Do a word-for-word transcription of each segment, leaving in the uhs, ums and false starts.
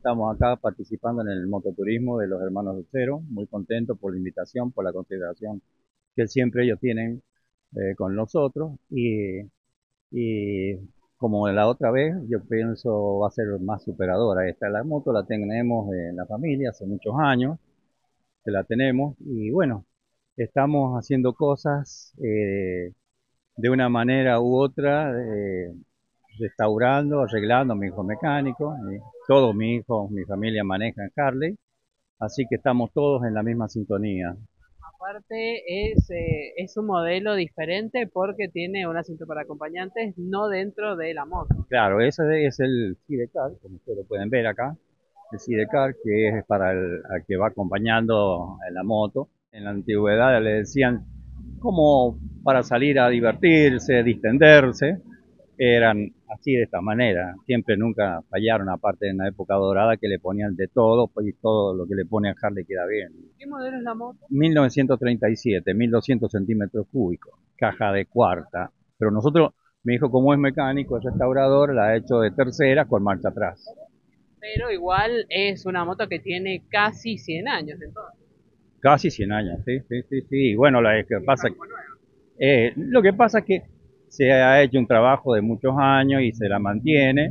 estamos acá participando en el mototurismo de los hermanos Lucero, muy contentos por la invitación, por la consideración que siempre ellos tienen eh, con nosotros y, y como la otra vez, yo pienso va a ser más superadora. Esta la moto la tenemos en la familia hace muchos años, que la tenemos y bueno, estamos haciendo cosas eh, de una manera u otra, eh, restaurando, arreglando, mi hijo mecánico, eh, todos mis hijos, mi familia manejan Harley, así que estamos todos en la misma sintonía. Aparte es, eh, es un modelo diferente porque tiene un asiento para acompañantes no dentro de la moto. Claro, ese es el Sidecar, como ustedes lo pueden ver acá, el Sidecar que es para el al que va acompañando en la moto. En la antigüedad le decían como para salir a divertirse, distenderse, eran así de esta manera, siempre nunca fallaron, aparte en la época dorada que le ponían de todo, pues y todo lo que le pone a Harley queda bien. ¿Qué modelo es la moto? mil novecientos treinta y siete, mil doscientos centímetros cúbicos, caja de cuarta, pero nosotros, mi hijo como es mecánico, es restaurador, la ha hecho de tercera con marcha atrás. Pero igual es una moto que tiene casi cien años entonces. Casi cien años, sí, sí, sí, sí. Y bueno, lo que pasa, eh, lo que pasa es que se ha hecho un trabajo de muchos años y se la mantiene.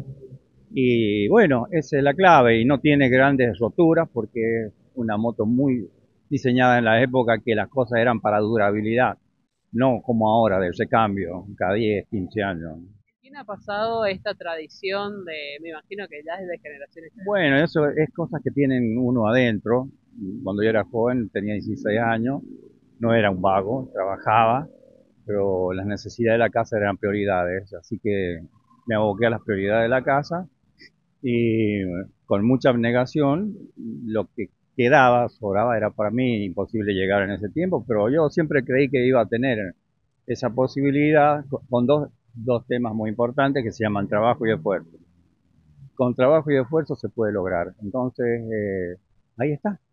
Y bueno, esa es la clave y no tiene grandes roturas porque es una moto muy diseñada en la época que las cosas eran para durabilidad, no como ahora de recambio cada diez, quince años. ¿Quién ha pasado esta tradición de, me imagino que ya es de generaciones? Bueno, eso es cosas que tienen uno adentro. Cuando yo era joven, tenía dieciséis años, no era un vago, trabajaba, pero las necesidades de la casa eran prioridades, así que me aboqué a las prioridades de la casa y con mucha abnegación, lo que quedaba, sobraba, era para mí imposible llegar en ese tiempo, pero yo siempre creí que iba a tener esa posibilidad con dos, dos temas muy importantes que se llaman trabajo y esfuerzo. Con trabajo y esfuerzo se puede lograr. Entonces, eh, ahí está.